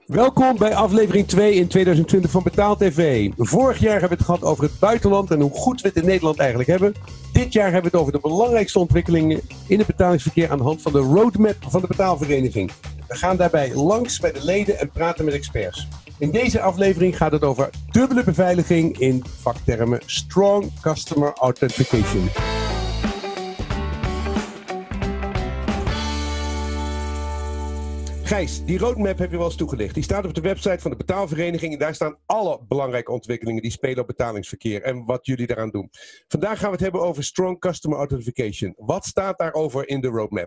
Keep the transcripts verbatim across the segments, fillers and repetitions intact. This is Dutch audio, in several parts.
Welkom bij aflevering twee in tweeduizend twintig van Betaal T V. Vorig jaar hebben we het gehad over het buitenland en hoe goed we het in Nederland eigenlijk hebben. Dit jaar hebben we het over de belangrijkste ontwikkelingen in het betalingsverkeer aan de hand van de roadmap van de betaalvereniging. We gaan daarbij langs bij de leden en praten met experts. In deze aflevering gaat het over dubbele beveiliging in vaktermen Strong Customer Authentication. Gijs, die roadmap heb je wel eens toegelicht. Die staat op de website van de betaalvereniging en daar staan alle belangrijke ontwikkelingen die spelen op betalingsverkeer en wat jullie daaraan doen. Vandaag gaan we het hebben over Strong Customer Authentication. Wat staat daarover in de roadmap?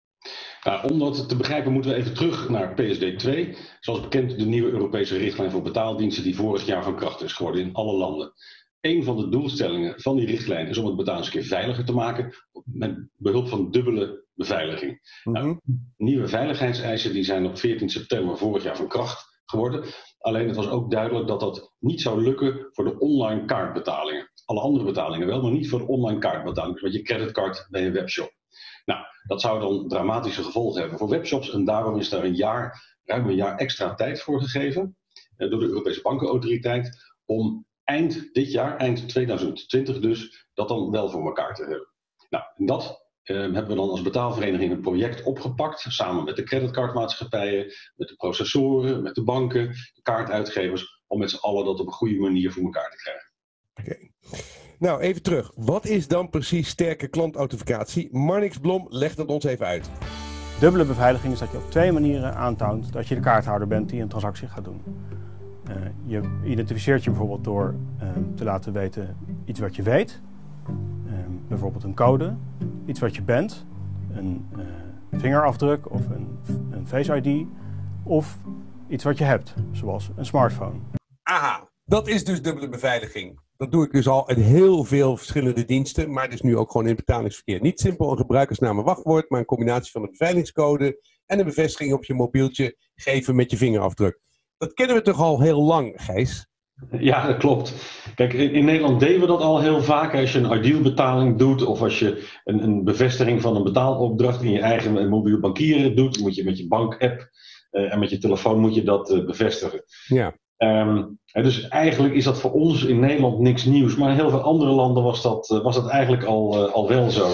Nou, om dat te begrijpen moeten we even terug naar P S D twee. Zoals bekend de nieuwe Europese richtlijn voor betaaldiensten die vorig jaar van kracht is geworden in alle landen. Een van de doelstellingen van die richtlijn is om het betalingsverkeer veiliger te maken met behulp van dubbele beveiliging. Mm-hmm. Nou, nieuwe veiligheidseisen die zijn op veertien september vorig jaar van kracht geworden. Alleen het was ook duidelijk dat dat niet zou lukken voor de online kaartbetalingen. Alle andere betalingen wel, maar niet voor de online kaartbetalingen. Dus met je creditcard bij een webshop. Nou, dat zou dan dramatische gevolgen hebben voor webshops en daarom is daar een jaar, ruim een jaar extra tijd voor gegeven eh, door de Europese Bankenautoriteit om eind dit jaar, eind tweeduizend twintig dus, dat dan wel voor elkaar te hebben. Nou, en dat eh, hebben we dan als betaalvereniging een project opgepakt, samen met de creditcardmaatschappijen, met de processoren, met de banken, de kaartuitgevers, om met z'n allen dat op een goede manier voor elkaar te krijgen. Oké. Okay. Nou, even terug. Wat is dan precies sterke klantauthenticatie? Marnix Blom legt het ons even uit. Dubbele beveiliging is dat je op twee manieren aantoont dat je de kaarthouder bent die een transactie gaat doen. Uh, je identificeert je bijvoorbeeld door uh, te laten weten iets wat je weet. Uh, bijvoorbeeld een code, iets wat je bent, een uh, vingerafdruk of een, een Face I D of iets wat je hebt, zoals een smartphone. Aha, dat is dus dubbele beveiliging. Dat doe ik dus al in heel veel verschillende diensten, maar dus nu ook gewoon in het betalingsverkeer. Niet simpel een gebruikersnaam en wachtwoord, maar een combinatie van een beveiligingscode en een bevestiging op je mobieltje geven met je vingerafdruk. Dat kennen we toch al heel lang, Gijs? Ja, dat klopt. Kijk, in, in Nederland deden we dat al heel vaak. Als je een Ideal-betaling doet of als je een, een bevestiging van een betaalopdracht in je eigen mobiel bankieren doet, moet je met je bank-app uh, en met je telefoon moet je dat uh, bevestigen. Ja. Um, dus eigenlijk is dat voor ons in Nederland niks nieuws, maar in heel veel andere landen was dat, uh, was dat eigenlijk al, uh, al wel zo.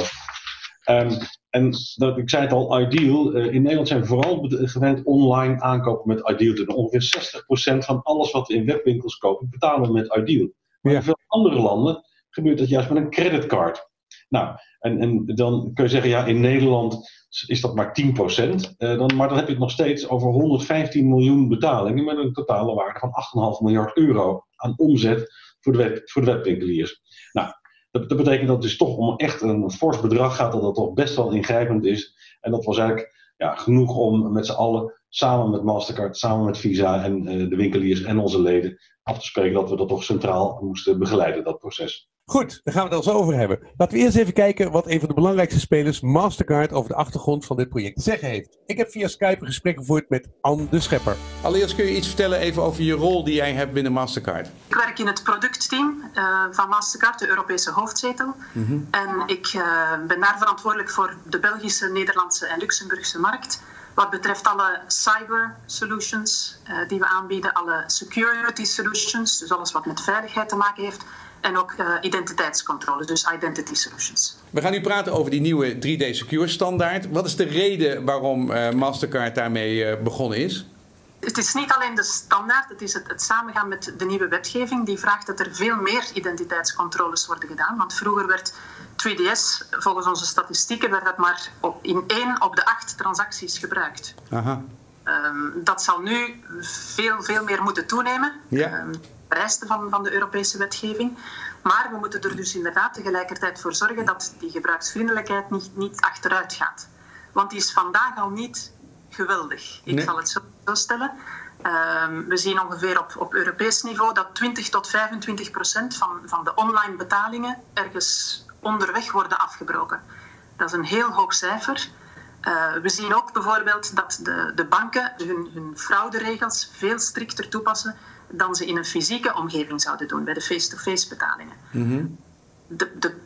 Um, en dat, ik zei het al, Ideal, uh, in Nederland zijn we vooral gewend online aankopen met Ideal te doen. Ongeveer zestig procent van alles wat we in webwinkels kopen betalen we met Ideal. Maar ja. in veel andere landen gebeurt dat juist met een creditcard. Nou, en, en dan kun je zeggen, ja, in Nederland is dat maar tien procent. Uh, dan, maar dan heb je het nog steeds over honderdvijftien miljoen betalingen met een totale waarde van acht komma vijf miljard euro aan omzet voor de, web, voor de webwinkeliers. Nou, dat, dat betekent dat het dus toch om echt een fors bedrag gaat, dat dat toch best wel ingrijpend is. En dat was eigenlijk ja, genoeg om met z'n allen, samen met Mastercard, samen met Visa en uh, de winkeliers en onze leden, af te spreken dat we dat toch centraal moesten begeleiden, dat proces. Goed, daar gaan we het al zo over hebben. Laten we eerst even kijken wat een van de belangrijkste spelers, Mastercard, over de achtergrond van dit project te zeggen heeft. Ik heb via Skype een gesprek gevoerd met Anne de Schepper. Allereerst kun je iets vertellen even over je rol die jij hebt binnen Mastercard. Ik werk in het productteam uh, van Mastercard, de Europese hoofdzetel. Mm-hmm. En ik uh, ben daar verantwoordelijk voor de Belgische, Nederlandse en Luxemburgse markt. Wat betreft alle cyber solutions uh, die we aanbieden, alle security solutions, dus alles wat met veiligheid te maken heeft. En ook uh, identiteitscontrole, dus identity solutions. We gaan nu praten over die nieuwe drie D Secure standaard. Wat is de reden waarom uh, Mastercard daarmee uh, begonnen is? Het is niet alleen de standaard, het is het, het samengaan met de nieuwe wetgeving. Die vraagt dat er veel meer identiteitscontroles worden gedaan. Want vroeger werd drie D S, volgens onze statistieken, werd dat maar op, in één op de acht transacties gebruikt. Aha. Um, dat zal nu veel, veel meer moeten toenemen. Ja. Um, vereisten van, van de Europese wetgeving. Maar we moeten er dus inderdaad tegelijkertijd voor zorgen dat die gebruiksvriendelijkheid niet, niet achteruit gaat. Want die is vandaag al niet geweldig. Ik nee. zal het zo, zo stellen. Um, we zien ongeveer op, op Europees niveau dat twintig tot vijfentwintig procent van, van de online betalingen ergens onderweg worden afgebroken. Dat is een heel hoog cijfer. Uh, we zien ook bijvoorbeeld dat de, de banken hun, hun frauderegels veel strikter toepassen dan ze in een fysieke omgeving zouden doen, bij de face-to-face betalingen. Mm-hmm. De, de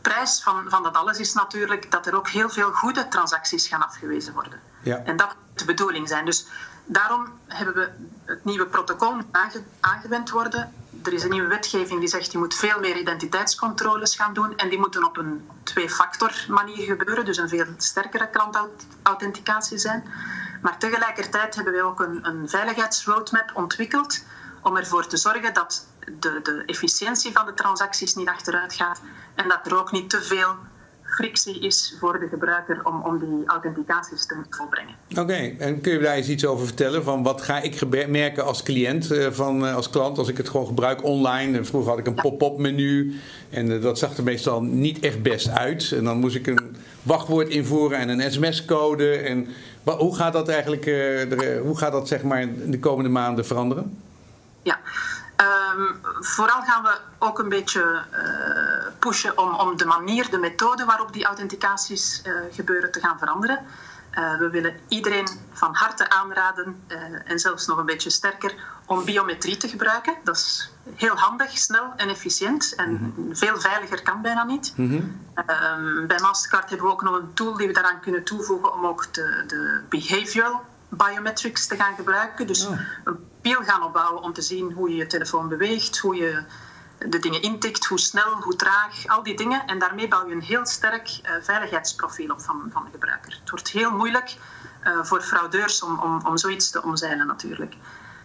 prijs van, van dat alles is natuurlijk dat er ook heel veel goede transacties gaan afgewezen worden. Ja. En dat moet de bedoeling zijn. Dus daarom hebben we het nieuwe protocol aange, aangewend worden. Er is een nieuwe wetgeving die zegt je moet veel meer identiteitscontroles gaan doen en die moeten op een twee-factor manier gebeuren, dus een veel sterkere klantauthenticatie zijn. Maar tegelijkertijd hebben wij ook een, een veiligheidsroadmap ontwikkeld om ervoor te zorgen dat de, de efficiëntie van de transacties niet achteruit gaat en dat er ook niet te veel frictie is voor de gebruiker om, om die authenticaties te volbrengen. Oké, okay. En kun je daar eens iets over vertellen? Van wat ga ik merken als cliënt, uh, van, uh, als klant, als ik het gewoon gebruik online? Vroeger had ik een ja. pop-up menu en uh, dat zag er meestal niet echt best uit. En dan moest ik een wachtwoord invoeren en een sms-code. En wat, hoe gaat dat eigenlijk uh, de, hoe gaat dat, zeg maar, de komende maanden veranderen? Ja. Um, vooral gaan we ook een beetje uh, pushen om, om de manier, de methode waarop die authenticaties uh, gebeuren te gaan veranderen. Uh, we willen iedereen van harte aanraden, uh, en zelfs nog een beetje sterker, om biometrie te gebruiken. Dat is heel handig, snel en efficiënt en mm-hmm. veel veiliger kan bijna niet. Mm-hmm. Uh, bij Mastercard hebben we ook nog een tool die we daaraan kunnen toevoegen om ook de, de behavioral biometrics te gaan gebruiken. Dus oh. een profiel gaan opbouwen om te zien hoe je je telefoon beweegt, hoe je de dingen intikt, hoe snel, hoe traag, al die dingen. En daarmee bouw je een heel sterk uh, veiligheidsprofiel op van, van de gebruiker. Het wordt heel moeilijk uh, voor fraudeurs om, om, om zoiets te omzeilen natuurlijk.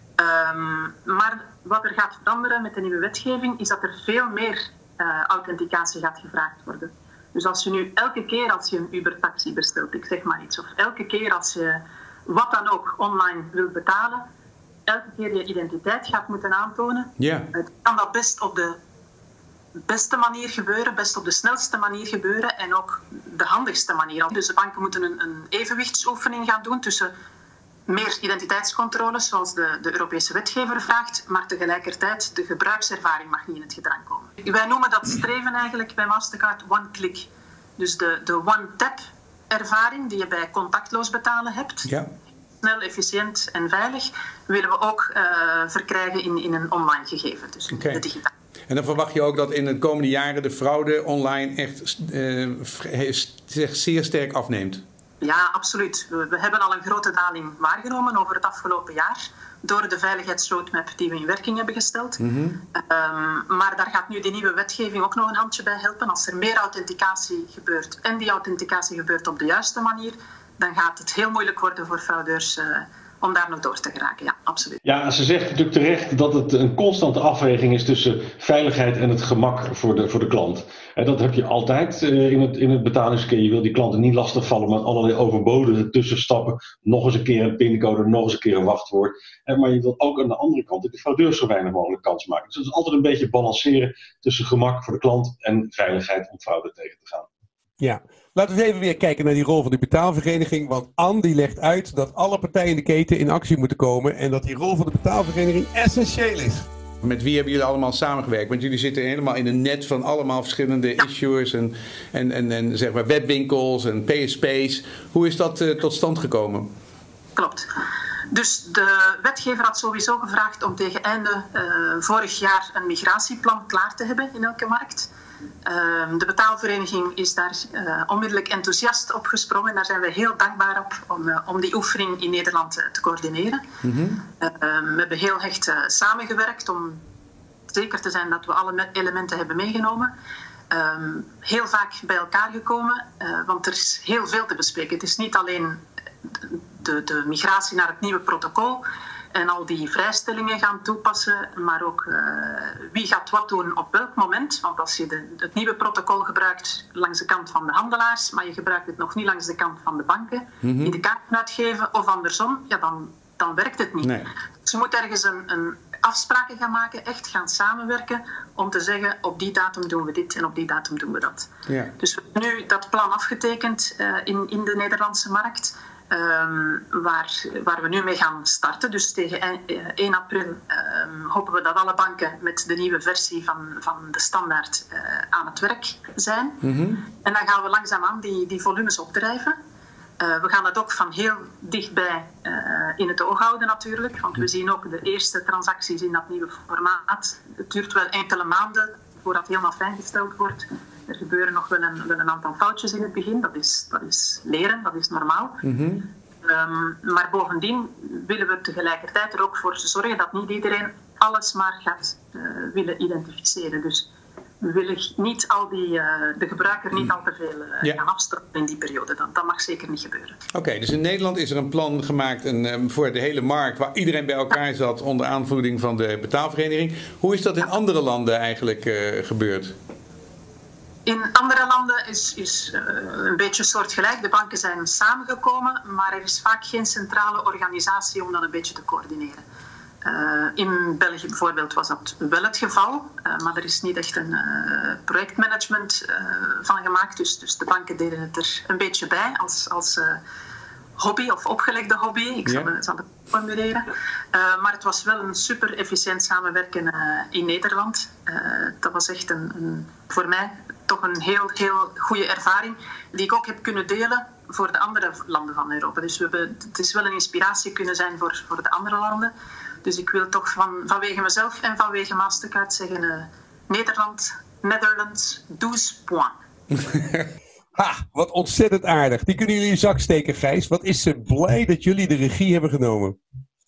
Um, maar wat er gaat veranderen met de nieuwe wetgeving is dat er veel meer uh, authenticatie gaat gevraagd worden. Dus als je nu elke keer als je een Uber-taxi bestelt, ik zeg maar iets, of elke keer als je wat dan ook online wil betalen, elke keer je identiteit gaat moeten aantonen. Yeah. Het kan dat best op de beste manier gebeuren, best op de snelste manier gebeuren en ook de handigste manier. Dus de banken moeten een, een evenwichtsoefening gaan doen tussen meer identiteitscontroles, zoals de, de Europese wetgever vraagt, maar tegelijkertijd de gebruikservaring mag niet in het gedrang komen. Wij noemen dat streven eigenlijk bij Mastercard one-click. Dus de, de one-tap ervaring die je bij contactloos betalen hebt. Ja. Snel, efficiënt en veilig, willen we ook uh, verkrijgen in, in een online gegeven, dus okay. de digitale. En dan verwacht je ook dat in de komende jaren de fraude online echt uh, zeer sterk afneemt? Ja, absoluut. We, we hebben al een grote daling waargenomen over het afgelopen jaar door de veiligheidsroadmap die we in werking hebben gesteld. Mm-hmm. um, maar daar gaat nu die nieuwe wetgeving ook nog een handje bij helpen. Als er meer authenticatie gebeurt en die authenticatie gebeurt op de juiste manier, dan gaat het heel moeilijk worden voor fraudeurs uh, om daar nog door te geraken. Ja, absoluut. Ja, ze zegt natuurlijk terecht dat het een constante afweging is tussen veiligheid en het gemak voor de, voor de klant. En dat heb je altijd uh, in het, in het betalingsverkeer. Je wil die klanten niet lastigvallen met allerlei overbodige tussenstappen. Nog eens een keer een pincode, nog eens een keer een wachtwoord. En, maar je wilt ook aan de andere kant dat de fraudeurs zo weinig mogelijk kans maken. Dus het is altijd een beetje balanceren tussen gemak voor de klant en veiligheid om fraude tegen te gaan. Ja, laten we even weer kijken naar die rol van de betaalvereniging. Want Anne die legt uit dat alle partijen in de keten in actie moeten komen. En dat die rol van de betaalvereniging essentieel is. Met wie hebben jullie allemaal samengewerkt? Want jullie zitten helemaal in een net van allemaal verschillende ja. issuers en, en, en, en zeg maar webwinkels en P S P's. Hoe is dat uh, tot stand gekomen? Klopt. Dus de wetgever had sowieso gevraagd om tegen einde uh, vorig jaar een migratieplan klaar te hebben in elke markt. Uh, de betaalvereniging is daar uh, onmiddellijk enthousiast op gesprongen. Daar zijn we heel dankbaar op om, uh, om die oefening in Nederland uh, te coördineren. Mm-hmm. uh, we hebben heel hecht uh, samengewerkt om zeker te zijn dat we alle elementen hebben meegenomen. Uh, heel vaak bij elkaar gekomen, uh, want er is heel veel te bespreken. Het is niet alleen de, de migratie naar het nieuwe protocol en al die vrijstellingen gaan toepassen, maar ook uh, wie gaat wat doen op welk moment. Want als je de, het nieuwe protocol gebruikt langs de kant van de handelaars, maar je gebruikt het nog niet langs de kant van de banken, mm-hmm. die de kaarten uitgeven, of andersom, ja, dan, dan werkt het niet. Nee. Dus je moet ergens een, een afspraken gaan maken, echt gaan samenwerken, om te zeggen, op die datum doen we dit en op die datum doen we dat. Ja. Dus we hebben nu dat plan afgetekend uh, in, in de Nederlandse markt. Um, waar, waar we nu mee gaan starten. Dus tegen één april um, hopen we dat alle banken met de nieuwe versie van, van de standaard uh, aan het werk zijn. Mm-hmm. En dan gaan we langzaamaan die, die volumes opdrijven. Uh, we gaan dat ook van heel dichtbij uh, in het oog houden natuurlijk. Want we zien ook de eerste transacties in dat nieuwe formaat. Het duurt wel enkele maanden voordat het helemaal fijngesteld wordt. Er gebeuren nog wel een, wel een aantal foutjes in het begin. Dat is, dat is leren, dat is normaal. Mm-hmm. Um, maar bovendien willen we tegelijkertijd er ook voor zorgen dat niet iedereen alles maar gaat uh, willen identificeren. Dus we willen niet al die, uh, de gebruiker niet al te veel uh, Ja. gaan afstraffen in die periode. Dat, dat mag zeker niet gebeuren. Oké, okay, dus in Nederland is er een plan gemaakt een, um, voor de hele markt waar iedereen bij elkaar zat onder aanvoering van de betaalvereniging. Hoe is dat in andere landen eigenlijk uh, gebeurd? In andere landen is, is uh, een beetje soortgelijk. De banken zijn samengekomen, maar er is vaak geen centrale organisatie om dat een beetje te coördineren. Uh, in België bijvoorbeeld was dat wel het geval, uh, maar er is niet echt een uh, projectmanagement uh, van gemaakt. Dus, dus de banken deden het er een beetje bij als, als uh, hobby of opgelegde hobby. Ik zal, Ja. het, zal het formuleren. Uh, maar het was wel een super efficiënt samenwerken uh, in Nederland. Uh, dat was echt een, een, voor mij toch een heel, heel goede ervaring die ik ook heb kunnen delen voor de andere landen van Europa. Dus we hebben, het is wel een inspiratie kunnen zijn voor, voor de andere landen. Dus ik wil toch van, vanwege mezelf en vanwege Mastercard zeggen uh, Nederland, Netherlands, douze points. Ha, wat ontzettend aardig. Die kunnen jullie in je zak steken, Gijs. Wat is ze blij dat jullie de regie hebben genomen.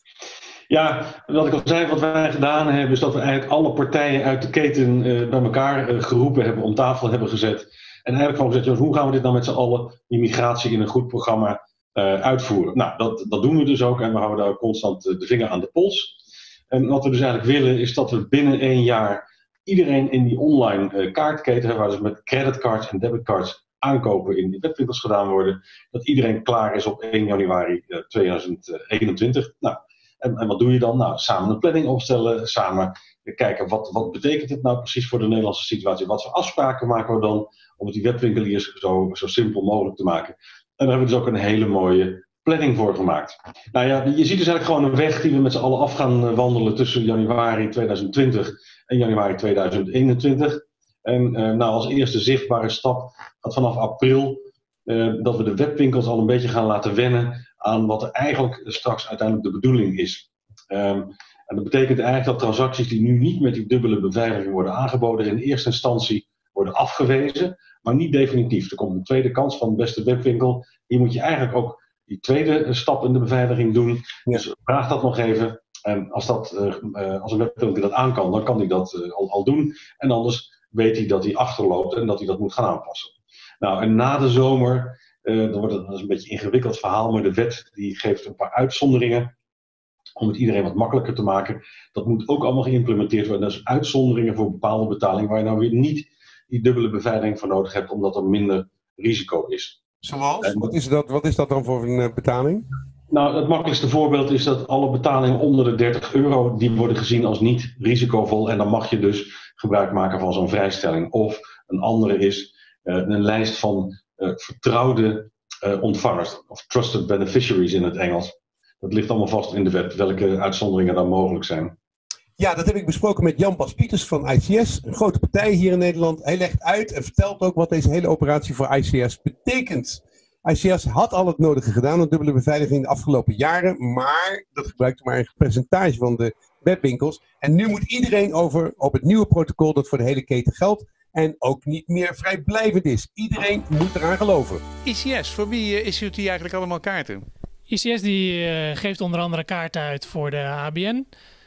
Ja, wat ik al zei, wat wij gedaan hebben, is dat we eigenlijk alle partijen uit de keten uh, bij elkaar uh, geroepen hebben, om tafel hebben gezet. En eigenlijk gewoon gezegd, jongens, hoe gaan we dit nou met z'n allen, die migratie in een goed programma, uh, uitvoeren? Nou, dat, dat doen we dus ook en we houden daar constant uh, de vinger aan de pols. En wat we dus eigenlijk willen, is dat we binnen één jaar iedereen in die online uh, kaartketen hebben, waar dus met creditcards en debitcards aankopen in die webwinkels gedaan worden, dat iedereen klaar is op één januari uh, tweeduizend eenentwintig. Nou, En, en wat doe je dan? Nou, samen een planning opstellen, samen kijken wat, wat betekent het nou precies voor de Nederlandse situatie. Wat voor afspraken maken we dan om het die webwinkeliers zo, zo simpel mogelijk te maken. En daar hebben we dus ook een hele mooie planning voor gemaakt. Nou ja, je ziet dus eigenlijk gewoon een weg die we met z'n allen af gaan wandelen tussen januari tweeduizend twintig en januari tweeduizend eenentwintig. En uh, nou, als eerste zichtbare stap gaat vanaf april uh, dat we de webwinkels al een beetje gaan laten wennen aan wat er eigenlijk straks uiteindelijk de bedoeling is. Um, en dat betekent eigenlijk dat transacties die nu niet met die dubbele beveiliging worden aangeboden, in eerste instantie worden afgewezen, maar niet definitief. Er komt een tweede kans van de beste webwinkel. Hier moet je eigenlijk ook die tweede stap in de beveiliging doen. Ja. Dus vraag dat nog even. En als, dat, uh, uh, als een webwinkel dat aan kan, dan kan hij dat uh, al, al doen. En anders weet hij dat hij achterloopt en dat hij dat moet gaan aanpassen. Nou, en na de zomer, uh, dan wordt het dat is een beetje een ingewikkeld verhaal, maar de wet die geeft een paar uitzonderingen om het iedereen wat makkelijker te maken. Dat moet ook allemaal geïmplementeerd worden. Dus uitzonderingen voor bepaalde betalingen waar je nou weer niet die dubbele beveiliging voor nodig hebt, omdat er minder risico is. Zoals? En, Wat is dat, wat is dat dan voor een uh, betaling? Nou, het makkelijkste voorbeeld is dat alle betalingen onder de dertig euro, die worden gezien als niet risicovol. En dan mag je dus gebruik maken van zo'n vrijstelling. Of een andere is uh, een lijst van uh, vertrouwde uh, ontvangers, of trusted beneficiaries in het Engels. Dat ligt allemaal vast in de wet, welke uitzonderingen dan mogelijk zijn. Ja, dat heb ik besproken met Jan Bas Pieters van I C S, een grote partij hier in Nederland. Hij legt uit en vertelt ook wat deze hele operatie voor I C S betekent. I C S had al het nodige gedaan aan dubbele beveiliging de afgelopen jaren, maar dat gebruikte maar een percentage van de webwinkels. En nu moet iedereen over op het nieuwe protocol dat voor de hele keten geldt en ook niet meer vrijblijvend is. Iedereen moet eraan geloven. I C S, voor wie uh, issueert die eigenlijk allemaal kaarten? I C S die, uh, geeft onder andere kaarten uit voor de A B N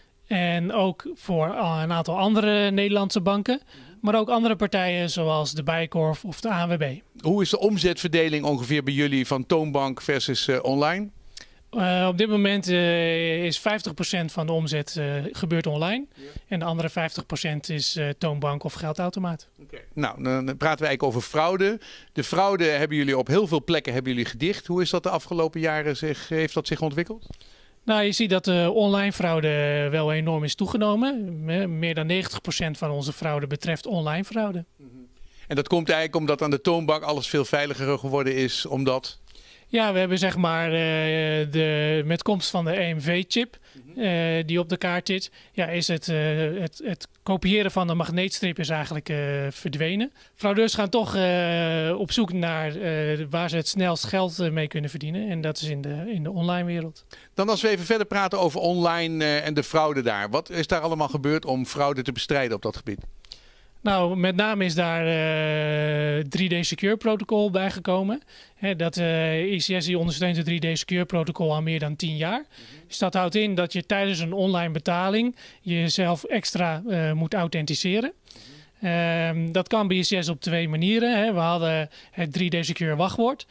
en ook voor uh, een aantal andere Nederlandse banken, maar ook andere partijen zoals de Bijenkorf of de A N W B. Hoe is de omzetverdeling ongeveer bij jullie van toonbank versus uh, online? Uh, op dit moment uh, is vijftig procent van de omzet uh, gebeurt online. Ja. En de andere vijftig procent is uh, toonbank of geldautomaat. Okay. Nou, dan praten we eigenlijk over fraude. De fraude hebben jullie op heel veel plekken hebben jullie gedicht. Hoe is dat de afgelopen jaren zich, heeft dat zich ontwikkeld? Nou, je ziet dat de online fraude wel enorm is toegenomen. Meer dan negentig procent van onze fraude betreft online fraude. Mm-hmm. En dat komt eigenlijk omdat aan de toonbank alles veel veiliger geworden is, omdat... Ja, we hebben zeg maar uh, de, met komst van de E M V-chip uh, die op de kaart zit, ja, is het, uh, het, het kopiëren van de magneetstrip is eigenlijk uh, verdwenen. Fraudeurs gaan toch uh, op zoek naar uh, waar ze het snelst geld uh, mee kunnen verdienen. En dat is in de, in de online wereld. Dan als we even verder praten over online uh, en de fraude daar. Wat is daar allemaal gebeurd om fraude te bestrijden op dat gebied? Nou, met name is daar uh, drie D Secure protocol bijgekomen. Hè, dat uh, I C S die ondersteunt het drie D Secure protocol al meer dan tien jaar. Mm-hmm. Dus dat houdt in dat je tijdens een online betaling jezelf extra uh, moet authenticeren. Um, dat kan bij I C S op twee manieren. Hè. We hadden het drie D Secure wachtwoord.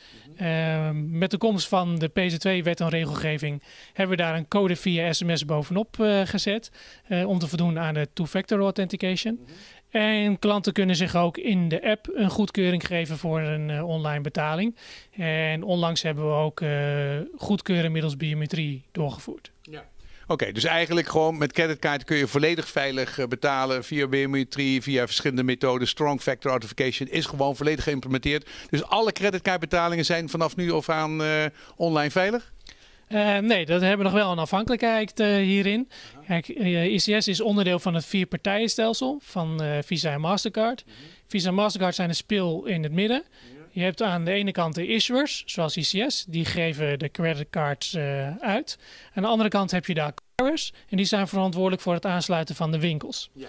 Um, met de komst van de P Z twee wet en regelgeving hebben we daar een code via sms bovenop uh, gezet. Uh, om te voldoen aan de two-factor authentication. Mm-hmm. En klanten kunnen zich ook in de app een goedkeuring geven voor een uh, online betaling. En onlangs hebben we ook uh, goedkeuren middels biometrie doorgevoerd. Ja. Oké, okay, dus eigenlijk gewoon met creditcard kun je volledig veilig uh, betalen via biometrie, via verschillende methoden. Strong Factor Authentication is gewoon volledig geïmplementeerd. Dus alle creditcardbetalingen zijn vanaf nu af aan uh, online veilig? Uh, nee, dat hebben we nog wel een afhankelijkheid uh, hierin. Kijk, uh, I C S is onderdeel van het vierpartijenstelsel van uh, Visa en Mastercard. Uh-huh. Visa en Mastercard zijn een spil in het midden. Uh-huh. Je hebt aan de ene kant de issuers, zoals I C S, die geven de creditcards uh, uit. Aan de andere kant heb je de acquirers en die zijn verantwoordelijk voor het aansluiten van de winkels. Ja.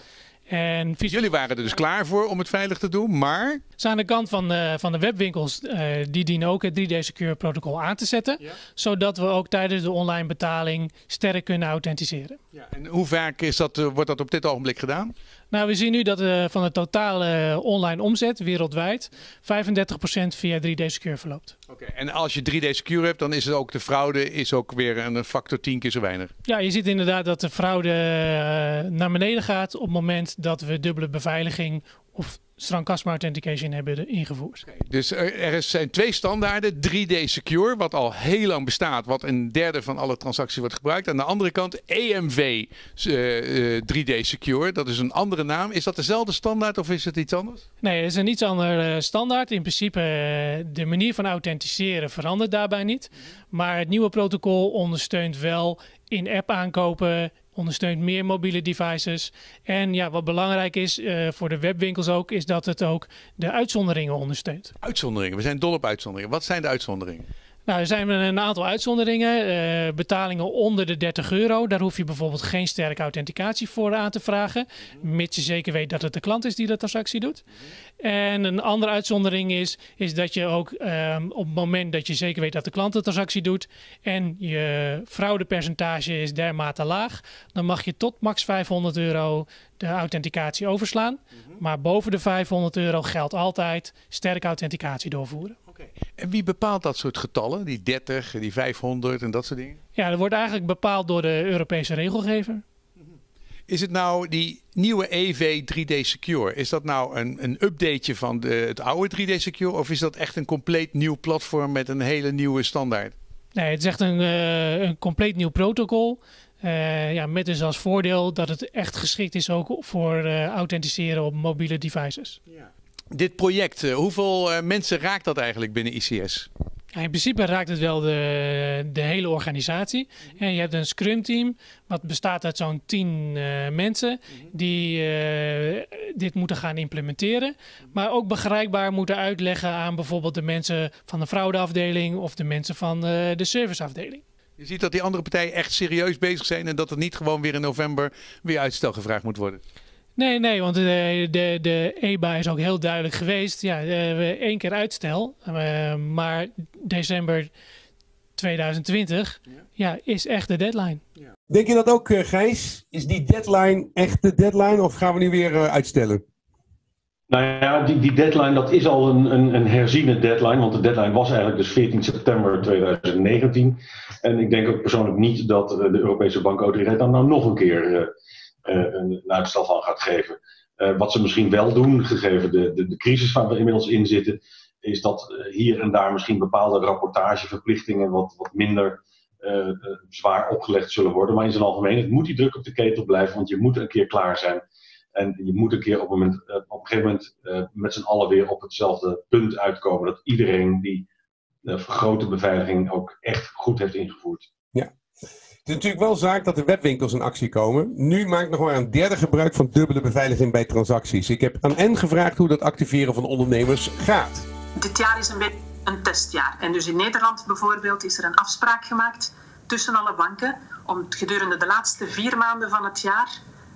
En Visa... Jullie waren er dus klaar voor om het veilig te doen, maar... Dus aan de kant van de, van de webwinkels, uh, die dienen ook het drie D Secure protocol aan te zetten. Ja. Zodat we ook tijdens de online betaling sterk kunnen authenticeren. Ja, en hoe vaak is dat, uh, wordt dat op dit ogenblik gedaan? Nou, we zien nu dat uh, van de totale uh, online omzet wereldwijd vijfendertig procent via drie D Secure verloopt. Oké, en als je drie D Secure hebt, dan is het ook de fraude is ook weer een factor tien keer zo weinig. Ja, je ziet inderdaad dat de fraude uh, naar beneden gaat op het moment dat we dubbele beveiliging of Strong Customer Authentication hebben ingevoerd. Okay, dus er zijn twee standaarden. drie D Secure, wat al heel lang bestaat, wat een derde van alle transacties wordt gebruikt. Aan de andere kant E M V uh, uh, drie D Secure, dat is een andere naam. Is dat dezelfde standaard of is het iets anders? Nee, het is een iets andere standaard. In principe uh, de manier van authenticeren verandert daarbij niet. Maar het nieuwe protocol ondersteunt wel in-app aankopen, ondersteunt meer mobiele devices. En ja, wat belangrijk is uh, voor de webwinkels ook, is dat het ook de uitzonderingen ondersteunt. Uitzonderingen, we zijn dol op uitzonderingen. Wat zijn de uitzonderingen? Nou, er zijn een aantal uitzonderingen. Uh, betalingen onder de dertig euro. Daar hoef je bijvoorbeeld geen sterke authenticatie voor aan te vragen. Mits je zeker weet dat het de klant is die de transactie doet. En een andere uitzondering is, is dat je ook um, op het moment dat je zeker weet dat de klant de transactie doet en je fraudepercentage is dermate laag, dan mag je tot max vijfhonderd euro de authenticatie overslaan. Mm-hmm. Maar boven de vijfhonderd euro geldt altijd sterke authenticatie doorvoeren. Okay. En wie bepaalt dat soort getallen? Die dertig, die vijfhonderd en dat soort dingen? Ja, dat wordt eigenlijk bepaald door de Europese regelgever. Is het nou die nieuwe E V drie D Secure? Is dat nou een, een updateje van de, het oude drie D Secure? Of is dat echt een compleet nieuw platform met een hele nieuwe standaard? Nee, het is echt een, uh, een compleet nieuw protocol. Uh, ja, met dus als voordeel dat het echt geschikt is ook voor uh, authenticeren op mobiele devices. Ja. Dit project, uh, hoeveel uh, mensen raakt dat eigenlijk binnen I C S? Ja, in principe raakt het wel de, de hele organisatie. En je hebt een Scrum team, wat bestaat uit zo'n tien uh, mensen die uh, dit moeten gaan implementeren. Maar ook begrijpbaar moeten uitleggen aan bijvoorbeeld de mensen van de fraudeafdeling of de mensen van uh, de serviceafdeling. Je ziet dat die andere partijen echt serieus bezig zijn en dat het niet gewoon weer in november weer uitstel gevraagd moet worden. Nee, nee, want de, de, de E B A is ook heel duidelijk geweest. Ja, we één keer uitstel, uh, maar december tweeduizend twintig ja. Ja, is echt de deadline. Ja. Denk je dat ook, uh, Gijs? Is die deadline echt de deadline of gaan we nu weer uh, uitstellen? Nou ja, die, die deadline dat is al een, een, een herziene deadline, want de deadline was eigenlijk dus veertien september tweeduizend negentien. En ik denk ook persoonlijk niet dat uh, de Europese bankautoriteit dan nou nog een keer uh, uh, een, een uitstel van gaat geven. Uh, wat ze misschien wel doen, gegeven de, de, de crisis waar we inmiddels in zitten, is dat uh, hier en daar misschien bepaalde rapportageverplichtingen wat, wat minder uh, uh, zwaar opgelegd zullen worden. Maar in zijn algemeen, het moet die druk op de ketel blijven, want je moet een keer klaar zijn. En je moet een keer op een, moment, uh, op een gegeven moment uh, met z'n allen weer op hetzelfde punt uitkomen. Dat iedereen die uh, vergrote beveiliging ook echt goed heeft ingevoerd. Ja. Het is natuurlijk wel zaak dat de webwinkels in actie komen. Nu maakt nog maar een derde gebruik van dubbele beveiliging bij transacties. Ik heb aan hen gevraagd hoe dat activeren van ondernemers gaat. Dit jaar is een beetje een testjaar. En dus in Nederland bijvoorbeeld is er een afspraak gemaakt tussen alle banken om gedurende de laatste vier maanden van het jaar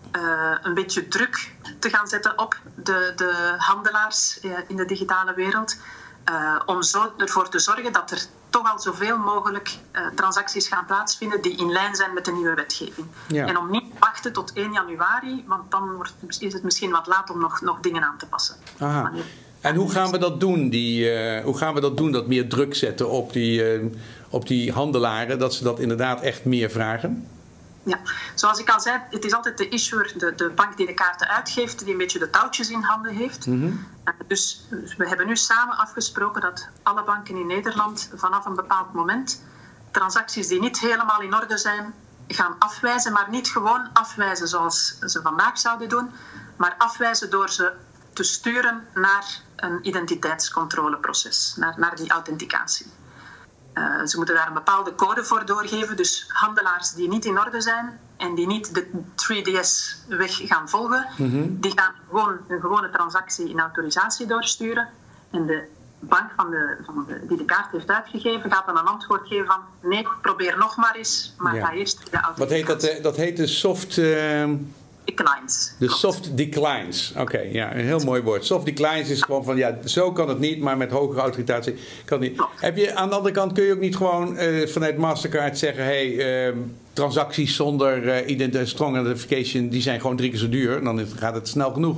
uh, een beetje druk te gaan zetten op de, de handelaars uh, in de digitale wereld. Uh, om zo ervoor te zorgen dat er toch al zoveel mogelijk uh, transacties gaan plaatsvinden die in lijn zijn met de nieuwe wetgeving. Ja. En om niet te wachten tot één januari, want dan wordt, is het misschien wat laat om nog, nog dingen aan te passen. Aha. Wanneer... En hoe gaan we dat doen? Die, uh, hoe gaan we dat doen, dat meer druk zetten op die, uh, op die handelaren, dat ze dat inderdaad echt meer vragen? Ja, zoals ik al zei, het is altijd de issuer, de, de bank die de kaarten uitgeeft, die een beetje de touwtjes in handen heeft. Mm-hmm. uh, dus we hebben nu samen afgesproken dat alle banken in Nederland vanaf een bepaald moment transacties die niet helemaal in orde zijn, gaan afwijzen, maar niet gewoon afwijzen zoals ze vandaag zouden doen, maar afwijzen door ze te sturen naar een identiteitscontroleproces, naar, naar die authenticatie. Uh, ze moeten daar een bepaalde code voor doorgeven. Dus handelaars die niet in orde zijn en die niet de drie D S-weg gaan volgen, mm-hmm. die gaan gewoon een gewone transactie in autorisatie doorsturen. En de bank van de, van de, die de kaart heeft uitgegeven gaat dan een antwoord geven van nee, probeer nog maar eens, maar ja. ga eerst de autorisatie. Wat heet dat? Dat heet de soft... Uh... Declines. De soft declines. Oké, okay, ja, een heel mooi woord. Soft declines is gewoon van, ja, zo kan het niet, maar met hogere autoritatie kan het niet. Heb je, aan de andere kant kun je ook niet gewoon uh, vanuit Mastercard zeggen, hé, hey, uh, transacties zonder uh, ident- strong identification, die zijn gewoon drie keer zo duur. Dan gaat het snel genoeg.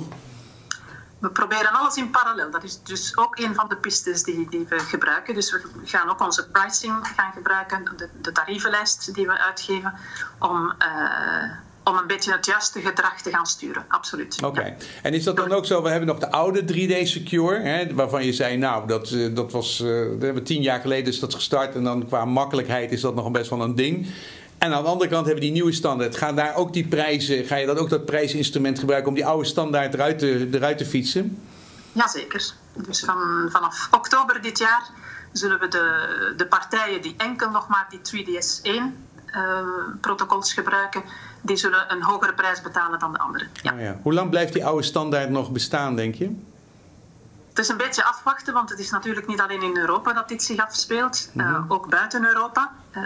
We proberen alles in parallel. Dat is dus ook een van de pistes die, die we gebruiken. Dus we gaan ook onze pricing gaan gebruiken, de, de tarievenlijst die we uitgeven, om... Uh, om een beetje het juiste gedrag te gaan sturen, absoluut. Oké, okay. Ja. En is dat dan ook zo, we hebben nog de oude drie D Secure, hè, waarvan je zei, nou, dat, dat was, uh, dat hebben tien jaar geleden is dat gestart en dan qua makkelijkheid is dat nog best wel een ding. En aan de andere kant hebben we die nieuwe standaard. Gaan daar ook die prijzen, ga je dan ook dat prijsinstrument gebruiken om die oude standaard eruit te, eruit te fietsen? Jazeker. Dus van, vanaf oktober dit jaar zullen we de, de partijen die enkel nog maar die drie D S één uh, protocols gebruiken, die zullen een hogere prijs betalen dan de anderen. Ja. Oh ja. Hoe lang blijft die oude standaard nog bestaan, denk je? Het is een beetje afwachten, want het is natuurlijk niet alleen in Europa dat dit zich afspeelt, mm-hmm. uh, ook buiten Europa. Uh,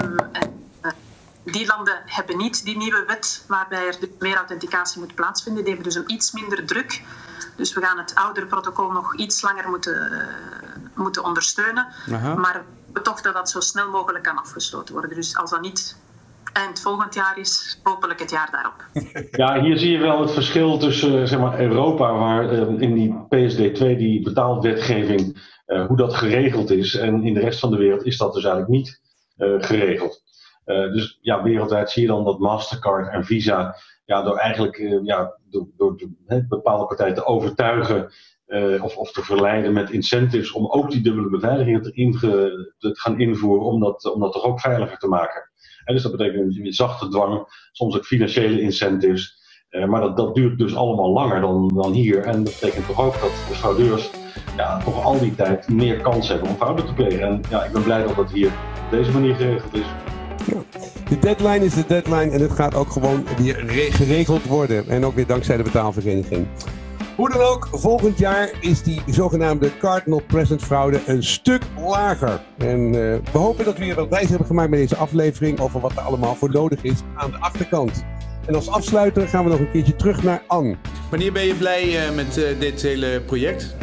en, uh, die landen hebben niet die nieuwe wet waarbij er meer authenticatie moet plaatsvinden. Die hebben dus een iets minder druk. Dus we gaan het oudere protocol nog iets langer moeten, uh, moeten ondersteunen. Aha. Maar we toch dat dat zo snel mogelijk kan afgesloten worden. Dus als dat niet eind volgend jaar is, hopelijk het jaar daarop. Ja, hier zie je wel het verschil tussen uh, zeg maar Europa, waar uh, in die P S D twee, die betaalwetgeving, uh, hoe dat geregeld is. En in de rest van de wereld is dat dus eigenlijk niet uh, geregeld. Uh, dus ja, wereldwijd zie je dan dat Mastercard en Visa, ja, door eigenlijk uh, ja, door, door de, he, bepaalde partijen te overtuigen uh, of, of te verleiden met incentives om ook die dubbele beveiligingen te, inge, te gaan invoeren, om dat, om dat toch ook veiliger te maken. En dus dat betekent een zachte dwang, soms ook financiële incentives. Uh, maar dat, dat duurt dus allemaal langer dan, dan hier. En dat betekent toch ook dat de fraudeurs ja, toch al die tijd meer kans hebben om fraude te plegen. En ja, ik ben blij dat dat hier op deze manier geregeld is. Ja. De deadline is de deadline en het gaat ook gewoon weer geregeld worden. En ook weer dankzij de betaalvereniging. Hoe dan ook, volgend jaar is die zogenaamde cardinal present fraude een stuk lager. En uh, we hopen dat we hier wat wijs hebben gemaakt met deze aflevering over wat er allemaal voor nodig is aan de achterkant. En als afsluiter gaan we nog een keertje terug naar Anne. Wanneer ben je blij uh, met uh, dit hele project?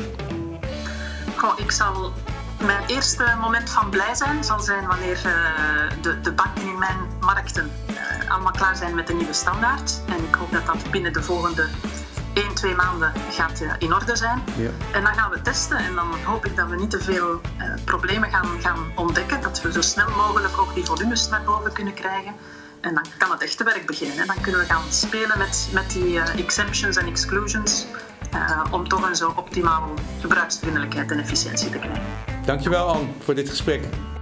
Goh, ik zal... Mijn eerste moment van blij zijn zal zijn wanneer uh, de, de banken in mijn markten uh, allemaal klaar zijn met de nieuwe standaard. En ik hoop dat dat binnen de volgende één, twee maanden gaat uh, in orde zijn. Ja. En dan gaan we testen en dan hoop ik dat we niet te veel uh, problemen gaan, gaan ontdekken. Dat we zo snel mogelijk ook die volumes naar boven kunnen krijgen. En dan kan het echte werk beginnen. En dan kunnen we gaan spelen met, met die uh, exemptions en exclusions. Uh, om toch een zo optimaal gebruiksvriendelijkheid en efficiëntie te krijgen. Dankjewel Anne voor dit gesprek.